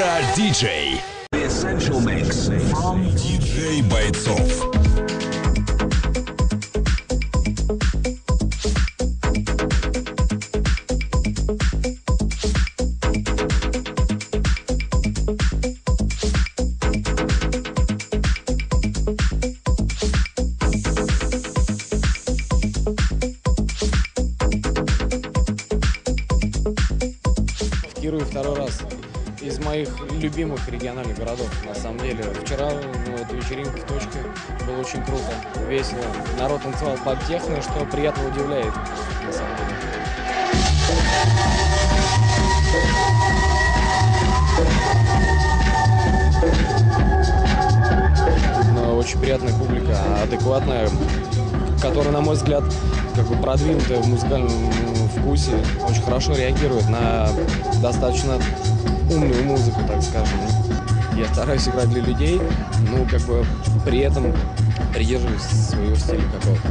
Garage DJ. The Essential Mix from DJ Бойцов. Киров второй раз из моих любимых региональных городов. На самом деле, вчера вот, вечеринка в точке, было очень круто, весело. Народ танцевал под техно, что приятно удивляет, на самом деле. Но очень приятная публика, адекватная, которая, на мой взгляд, как бы продвинутая в музыкальном вкусе, очень хорошо реагирует на достаточно умную музыку, так скажем. Я стараюсь играть для людей, но как бы при этом придерживаюсь своего стиля какого-то.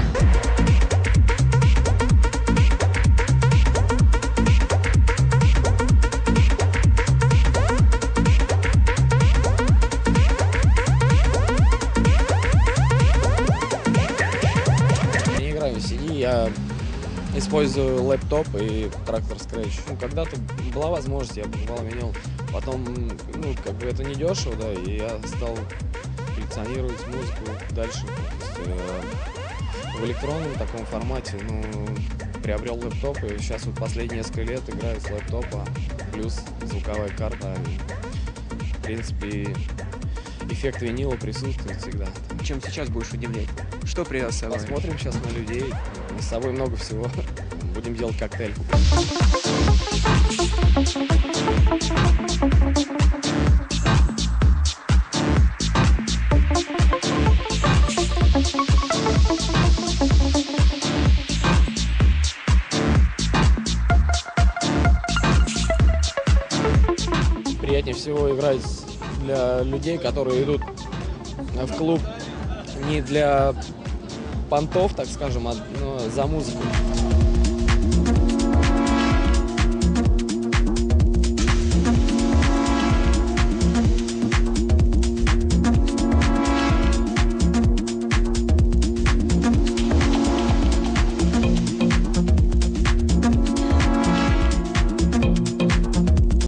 Я не играю в CD, я использую лэптоп и трактор Scratch. Когда-то была возможность, я покупал винил. Потом, как бы это не дешево, да, и я стал коллекционировать музыку дальше. То есть, в электронном таком формате, приобрел лэптоп, и сейчас вот последние несколько лет играю с лэптопа, плюс звуковая карта. В принципе, эффект винила присутствует всегда. Чем сейчас будешь удивлять? Что привез с собой? Посмотрим сейчас на людей. С собой много всего. Будем делать коктейль. Приятнее всего играть для людей, которые идут в клуб не для понтов, так скажем, а за музыку.